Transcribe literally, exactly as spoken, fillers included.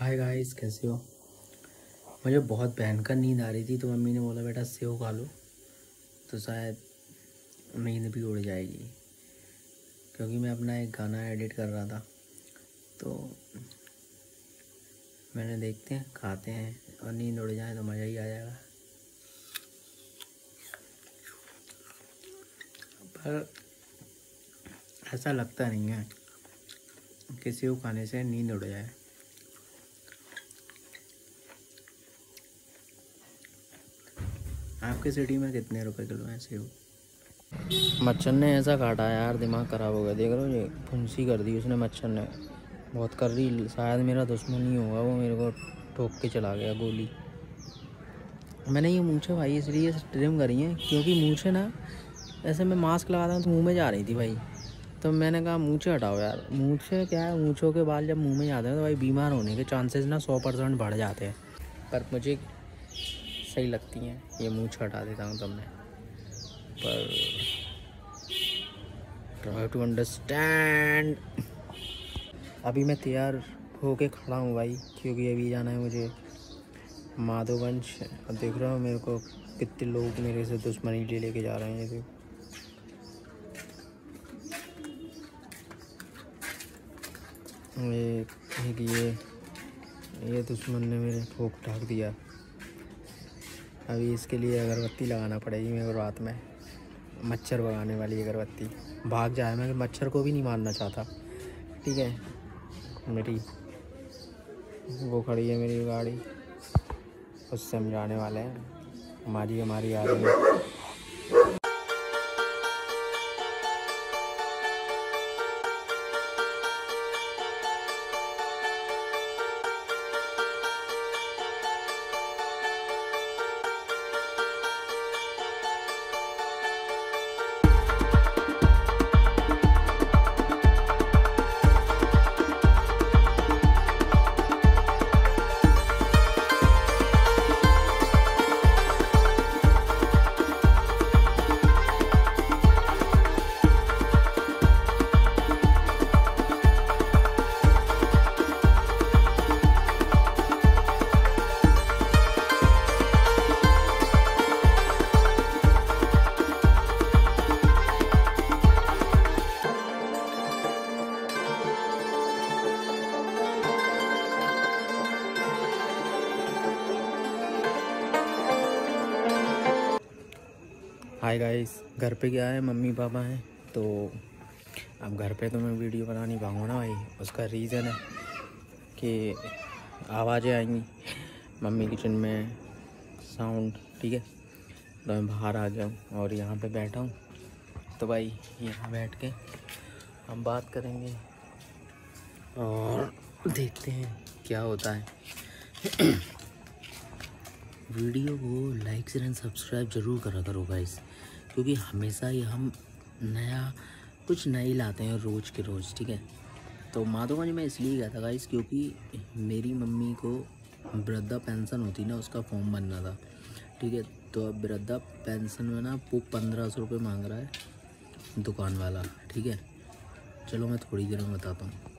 Hi guys, कैसे हो। मुझे बहुत भयंकर नींद आ रही थी तो मम्मी ने बोला बेटा सेव खा लो तो शायद नींद भी उड़ जाएगी, क्योंकि मैं अपना एक गाना एडिट कर रहा था। तो मैंने देखते हैं खाते हैं और नींद उड़ जाए तो मज़ा ही आ जाएगा। पर ऐसा लगता नहीं है कि सेव खाने से नींद उड़ जाए। आपके सिटी में कितने रुपए किलो हैं सेव? मच्छर ने ऐसा काटा यार, दिमाग ख़राब हो गया। देख रहे हो, ये फुंसी कर दी उसने, मच्छर ने बहुत कर रही। शायद मेरा दुश्मन ही होगा, वो मेरे को ठोक के चला गया गोली। मैंने ये मूंछें भाई इसलिए ट्रिम करी हैं क्योंकि मूंछें ना ऐसे मैं मास्क लगाता हूँ तो मुँह में जा रही थी भाई। तो मैंने कहा मूंछें हटाओ यार। मूंछें क्या है, मूंछों के बाल जब मुँह में जाते हैं तो भाई बीमार होने के चांसेस ना सौ परसेंट बढ़ जाते हैं। पर मुझे सही लगती हैं ये मूंछ हटा देता हूँ तब मैं। पर ट्राई टू अंडरस्टैंड। अभी मैं तैयार होके खड़ा हूँ भाई, क्योंकि अभी जाना है मुझे माधोगंज। देख रहा हूँ मेरे को कितने लोग मेरे से दुश्मनी ले लेके जा रहे हैं। ये ये एक ये ये दुश्मन ने मेरे ठोक ठाक दिया। अभी इसके लिए अगरबत्ती लगाना पड़ेगी मेरे को रात में, मच्छर भगाने वाली अगरबत्ती। भाग जाए, मैं मच्छर को भी नहीं मारना चाहता। ठीक है, मेरी वो खड़ी है मेरी गाड़ी, उससे हम जाने वाले हैं। हमारी हमारी आ रही है। हाय गाइस, घर पे क्या है, मम्मी पापा हैं। तो अब घर पे तो मैं वीडियो बना नहीं पाऊँगा ना भाई। उसका रीज़न है कि आवाज़ें आएंगी मम्मी किचन में, साउंड। ठीक है, तो मैं बाहर आ जाऊँ और यहाँ पे बैठा हूँ। तो भाई यहाँ बैठ के हम बात करेंगे और देखते हैं क्या होता है। वीडियो को लाइक शेयर एंड सब्सक्राइब ज़रूर करा करो गाइस, क्योंकि हमेशा ही हम नया कुछ नई लाते हैं रोज़ के रोज़। ठीक है, तो माधोगंज में इसलिए गया था गाइस क्योंकि मेरी मम्मी को वृद्धा पेंशन होती ना, उसका फॉर्म बनना था। ठीक है, तो अब वृद्धा पेंशन में ना वो पंद्रह सौ रुपये मांग रहा है दुकान वाला। ठीक है, चलो मैं थोड़ी देर में बताता हूँ।